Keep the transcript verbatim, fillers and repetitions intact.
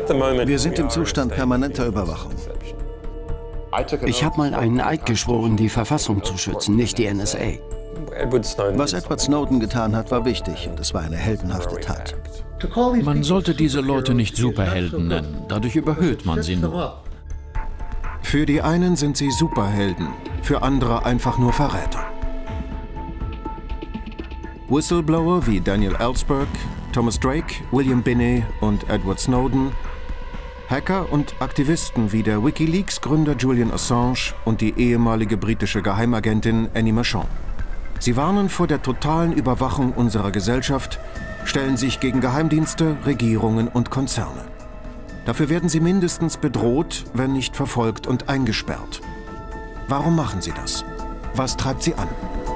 Wir sind im Zustand permanenter Überwachung. Ich habe mal einen Eid geschworen, die Verfassung zu schützen, nicht die N S A. Was Edward Snowden getan hat, war wichtig und es war eine heldenhafte Tat. Man sollte diese Leute nicht Superhelden nennen, dadurch überhöht man sie nur. Für die einen sind sie Superhelden, für andere einfach nur Verräter. Whistleblower wie Daniel Ellsberg, Thomas Drake, William Binney und Edward Snowden, Hacker und Aktivisten wie der WikiLeaks-Gründer Julian Assange und die ehemalige britische Geheimagentin Annie Marchand. Sie warnen vor der totalen Überwachung unserer Gesellschaft, stellen sich gegen Geheimdienste, Regierungen und Konzerne. Dafür werden sie mindestens bedroht, wenn nicht verfolgt und eingesperrt. Warum machen sie das? Was treibt sie an?